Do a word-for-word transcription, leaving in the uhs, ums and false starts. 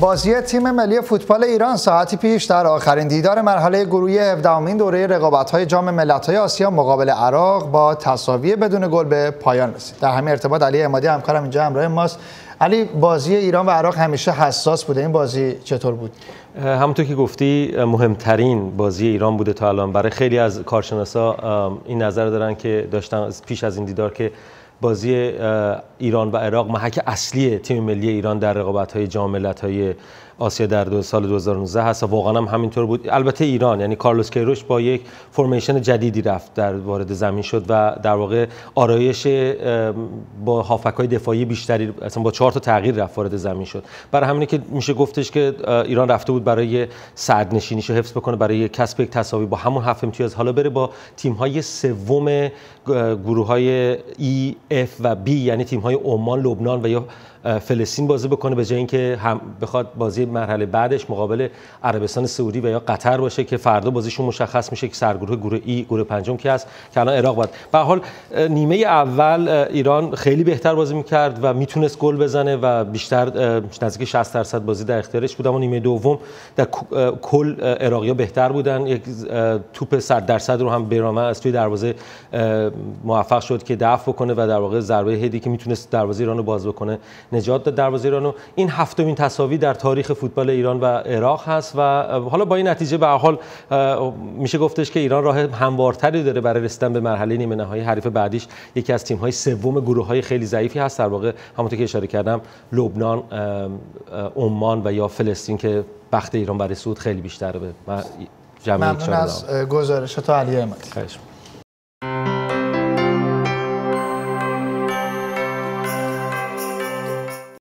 بازی تیم ملی فوتبال ایران ساعتی پیش در آخرین دیدار مرحله گروهی هفدهمین دوره رقابت‌های جام ملت‌های آسیا مقابل عراق با تساوی بدون گل به پایان رسید. در همین ارتباط علی عمادی همکارم اینجا همراه ماست. علی، بازی ایران و عراق همیشه حساس بوده، این بازی چطور بود؟ همونطور که گفتی مهمترین بازی ایران بوده تا الان. برای خیلی از کارشناسا این نظر دارن که داشتن پیش از این دیدار که بازی ایران و عراق محک اصلی تیم ملی ایران در رقابت‌های جام ملت‌های آسیا در دو سال دو هزار و نوزده هست و واقعا هم همینطور بود. البته ایران، یعنی کارلوس کیروش با یک فرمیشن جدیدی رفت در وارد زمین شد و در واقع آرایش با هافک‌های دفاعی بیشتری، اصلا با چهار تا تغییر رفت وارد زمین شد. برای همینه که میشه گفتش که ایران رفته بود برای صدرنشینیشو حفظ بکنه، برای کسب یک تساوی با همون هفت امتیاز، حالا بره با تیم‌های سوم گروه‌های ای، اف و بی، یعنی تیم‌های عمان، لبنان و یا فلسطین بازی بکنه، به جای اینکه هم بخواد بازی مرحله بعدش مقابل عربستان سعودی و یا قطر باشه که فردا بازیشون مشخص میشه که سرگروه گروه ای، گروه پنجم کی است که الان عراق بود. به هر حال نیمه اول ایران خیلی بهتر بازی میکرد و میتونست گل بزنه و بیشتر نزدیک شصت درصد بازی در اختیارش بود، اما نیمه دوم در کل عراقی‌ها بهتر بودن. یک توپ صد درصد رو هم بیرامه از توی دروازه موفق شد که دفع بکنه و در واقع ضربه هدی که میتونست دروازه ایران رو باز بکنه نجات داد دروازه ایرانو. این هفتمین تساوی در تاریخ فوتبال ایران و عراق هست و حالا با این نتیجه به هر حال میشه گفتش که ایران راه هموارتری داره برای رسیدن به مرحله نیمه نهایی. حریف بعدیش یکی از تیم‌های سوم گروه‌های خیلی ضعیفی هست، در واقع همونطور که اشاره کردم لبنان، عمان و یا فلسطین که بخت ایران برای صعود خیلی بیشتره. و جمعی ممنون از گزارش تو علی عمادی.